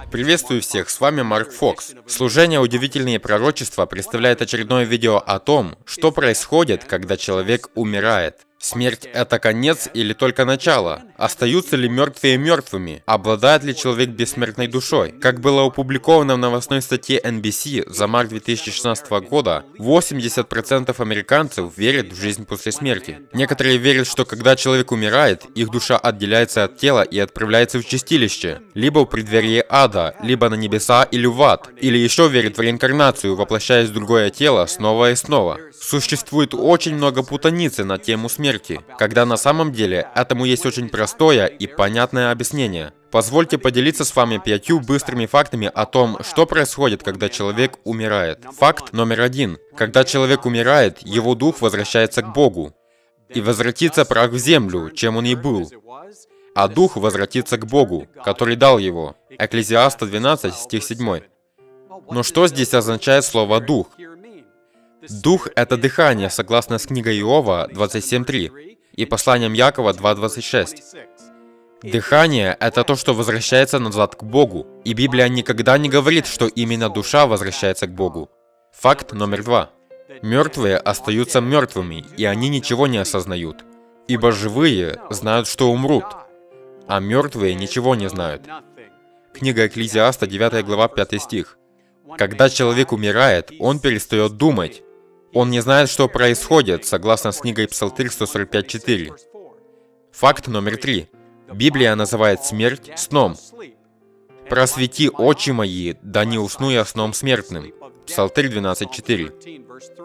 Приветствую всех, с вами Марк Фокс. Служение «Удивительные пророчества» представляет очередное видео о том, что происходит, когда человек умирает. Смерть — это конец или только начало? Остаются ли мертвые мертвыми? Обладает ли человек бессмертной душой? Как было опубликовано в новостной статье NBC за март 2016 года, 80% американцев верят в жизнь после смерти. Некоторые верят, что когда человек умирает, их душа отделяется от тела и отправляется в чистилище, либо в преддверие ада, либо на небеса или в ад. Или еще верят в реинкарнацию, воплощаясь в другое тело снова и снова. Существует очень много путаницы на тему смерти, когда на самом деле этому есть очень простое и понятное объяснение. Позвольте поделиться с вами 5 быстрыми фактами о том, что происходит, когда человек умирает. Факт номер 1. Когда человек умирает, его дух возвращается к Богу. И возвратится прах в землю, чем он и был. А дух возвратится к Богу, который дал его. Экклезиаста 12, стих 7. Но что здесь означает слово «дух»? Дух — это дыхание, согласно с книгой Иова 27.3 и посланием Якова 2.26. Дыхание — это то, что возвращается назад к Богу, и Библия никогда не говорит, что именно душа возвращается к Богу. Факт номер 2. Мертвые остаются мертвыми, и они ничего не осознают, ибо живые знают, что умрут, а мертвые ничего не знают. Книга Экклезиаста 9 глава 5 стих. Когда человек умирает, он перестает думать. Он не знает, что происходит, согласно с книгой Псалтырь 145.4. Факт номер 3. Библия называет смерть сном. «Просвети очи мои, да не усну я сном смертным». Псалтырь 12.4.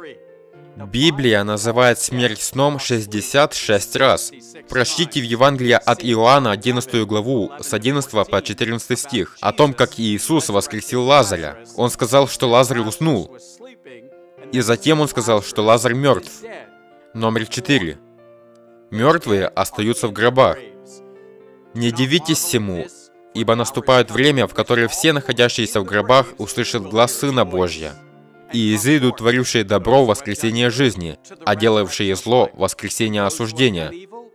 Библия называет смерть сном 66 раз. Прочтите в Евангелии от Иоанна 11 главу с 11 по 14 стих о том, как Иисус воскресил Лазаря. Он сказал, что Лазарь уснул. И затем он сказал, что Лазарь мертв. Номер 4. Мертвые остаются в гробах. Не дивитесь всему, ибо наступает время, в которое все находящиеся в гробах услышат глас Сына Божья. И изыдут творившие добро в воскресение жизни, а делавшие зло в воскресение осуждения.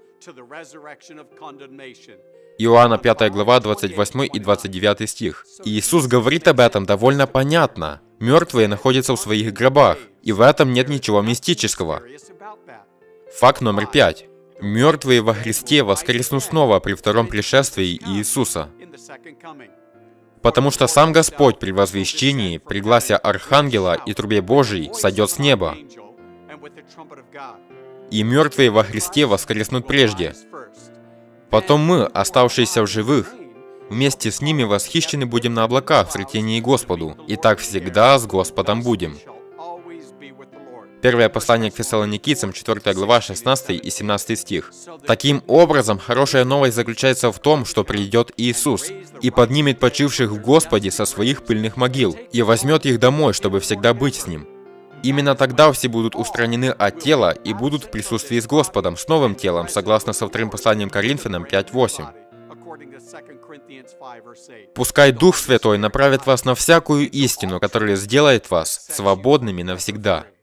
Иоанна 5 глава 28 и 29 стих. Иисус говорит об этом довольно понятно. Мертвые находятся в своих гробах, и в этом нет ничего мистического. Факт номер 5. Мертвые во Христе воскреснут снова при втором пришествии Иисуса. Потому что сам Господь при возвещении, при гласе Архангела и трубе Божией сойдет с неба. И мертвые во Христе воскреснут прежде. Потом мы, оставшиеся в живых, вместе с ними восхищены будем на облаках в сретении Господу, и так всегда с Господом будем. Первое послание к Фессалоникийцам, 4 глава, 16 и 17 стих. Таким образом, хорошая новость заключается в том, что придет Иисус и поднимет почивших в Господе со своих пыльных могил и возьмет их домой, чтобы всегда быть с Ним. Именно тогда все будут устранены от тела и будут в присутствии с Господом, с новым телом, согласно со вторым посланием Коринфянам 5.8. Пускай Дух Святой направит вас на всякую истину, которая сделает вас свободными навсегда.